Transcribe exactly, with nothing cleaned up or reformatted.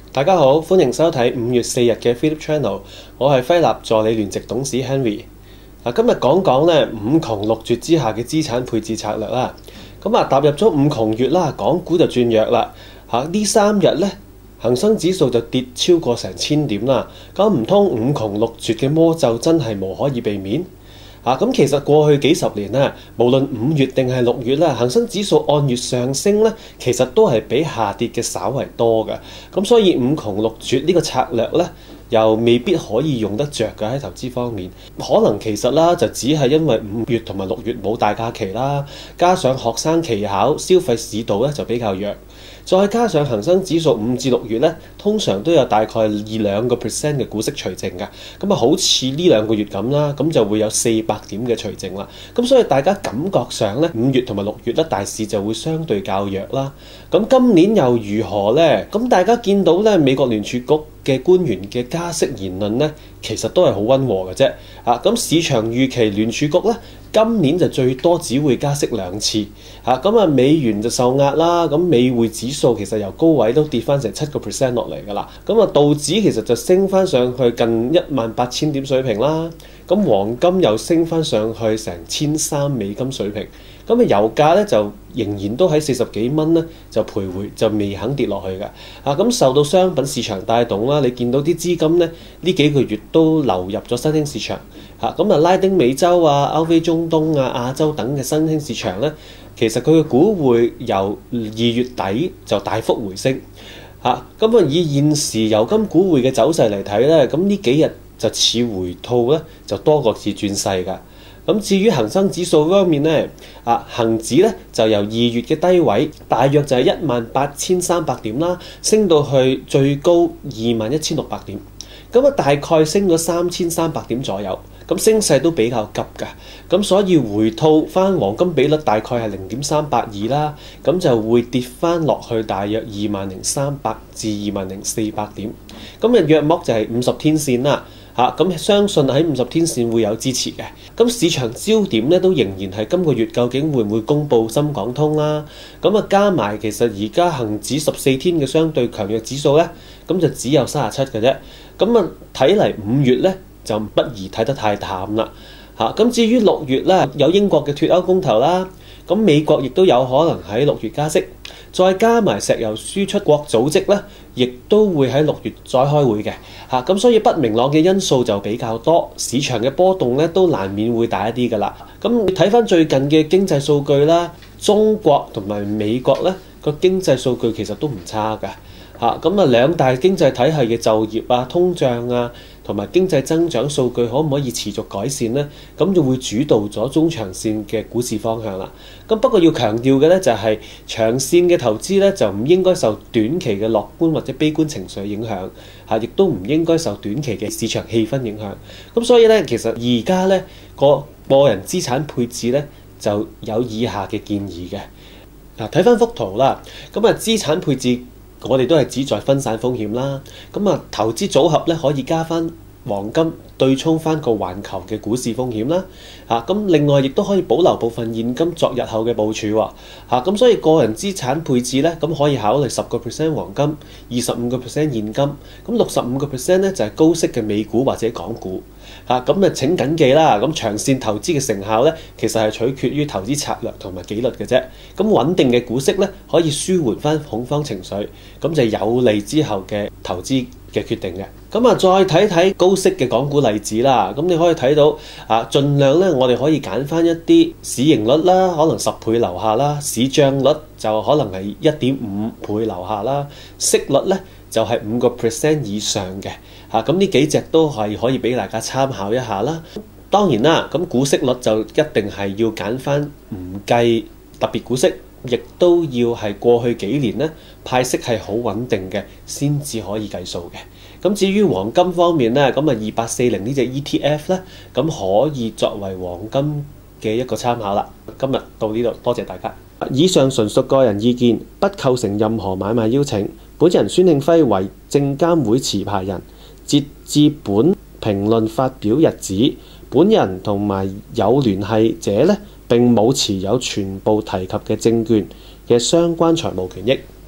大家好，歡迎收睇五月四日嘅 Philip Channel， 我係輝立助理聯席董事 Henry。今日講講咧五窮六絕之下嘅資產配置策略啦。咁啊，踏入咗五窮月啦，港股就轉弱啦。嚇，呢三日咧，恒生指數就跌超過成千點啦。咁唔通五窮六絕嘅魔咒真係無可以避免？啊，咁其實過去幾十年咧，無論五月定係六月咧，恒生指數按月上升咧，其實都係比下跌嘅稍為多嘅。咁所以五窮六絕呢個策略咧，又未必可以用得着嘅喺投資方面。可能其實啦，就只係因為五月同埋六月冇大假期啦，加上學生期考、消費市道咧就比較弱。再加上恒生指數五至六月咧，通常都有大概二兩個 percent 嘅股息除淨嘅，咁啊好似呢兩個月咁啦，咁就會有四百點嘅除淨啦。咁所以大家感覺上咧，五月同埋六月咧，大市就會相對較弱啦。咁今年又如何呢？咁大家見到咧，美國聯儲局嘅官員嘅加息言論咧，其實都係好溫和嘅啫。啊，咁市場預期聯儲局咧，今年就最多只會加息兩次。嚇，咁啊美元就受壓啦，咁美匯指數其實由高位都跌翻成七個 percent 落嚟㗎啦。咁啊道指其實就升翻上去近一萬八千點水平啦。咁黃金又升翻上去成千三美金水平。咁啊油價咧就仍然都喺四十幾蚊咧就徘徊，就未肯跌落去嘅。啊，咁受到商品市場帶動啦，你見到啲資金咧呢幾個月都流入咗新興市場。嚇，咁啊拉丁美洲啊、歐非中東啊、亞洲等嘅新興市場咧，其實佢嘅股匯由二月底就大幅回升。嚇，咁啊以現時油金股匯嘅走勢嚟睇咧，咁呢幾日就似回吐咧，就多過似轉勢㗎。咁至於恒生指數方面咧，啊恒指咧就由二月嘅低位，大約就係一萬八千三百點啦，升到去最高二萬一千六百點，咁啊大概升咗三千三百點左右，咁升勢都比較急㗎，咁所以回吐翻黃金比率大概係零點三八二啦，咁就會跌翻落去大約二萬零三百至二萬零四百點，咁啊約莫就係五十天線啦。嚇，咁相信喺五十天線會有支持嘅。咁市場焦點咧都仍然係今個月究竟會唔會公布深港通啦。咁啊加埋其實而家恒指十四天嘅相對強弱指數咧，咁就只有三十七嘅啫。咁啊睇嚟五月咧就不宜睇得太淡啦。嚇，咁至於六月咧，有英國嘅脫歐公投啦，咁美國亦都有可能喺六月加息，再加埋石油輸出國組織咧，亦都會喺六月再開會嘅。嚇，咁所以不明朗嘅因素就比較多，市場嘅波動咧都難免會大一啲㗎啦。咁你睇翻最近嘅經濟數據啦，中國同埋美國咧個經濟數據其實都唔差㗎。嚇，咁啊兩大經濟體系嘅就業啊、通脹啊同埋經濟增長數據可唔可以持續改善呢？咁就會主導咗中長線嘅股市方向啦。咁不過要強調嘅咧就係長線嘅投資咧就唔應該受短期嘅樂觀或者悲觀情緒影響，嚇，亦都唔應該受短期嘅市場氣氛影響。咁所以咧，其實而家咧個個人資產配置咧就有以下嘅建議嘅。嗱，睇翻幅圖啦，咁啊資產配置。我哋都係旨在分散風險啦，咁啊投資組合咧可以加翻黃金對沖翻個環球嘅股市風險啦，嚇，咁另外亦都可以保留部分現金作日後嘅部署喎，嚇，咁所以個人資產配置咧咁可以考慮十個 percent 黃金，二十五個 percent 現金，咁六十五個 percent 咧就係高息嘅美股或者港股，嚇，咁啊請緊記啦，咁長線投資嘅成效咧其實係取決於投資策略同埋紀律嘅啫，咁穩定嘅股息咧可以舒緩翻恐慌情緒，咁就有利之後嘅投資嘅決定嘅。咁啊，再睇睇高息嘅港股例子啦。咁你可以睇到啊，盡量咧，我哋可以揀翻一啲市盈率啦，可能十倍樓下啦；市賬率就可能係一點五倍樓下啦；息率咧就係五個 percent 以上嘅。嚇，咁呢幾隻都係可以俾大家參考一下啦。當然啦，咁股息率就一定係要揀翻唔計特別股息，亦都要係過去幾年咧派息係好穩定嘅，先至可以計數嘅。咁至於黃金方面咧，咁啊二八四零呢隻 E T F 咧，咁可以作為黃金嘅一個參考啦。今日到呢度，多謝大家。以上純屬個人意見，不構成任何買賣邀請。本人孫慶輝為證監會持牌人，截至本評論發表日子，本人同埋有聯繫者咧並冇持有全部提及嘅證券嘅相關財務權益。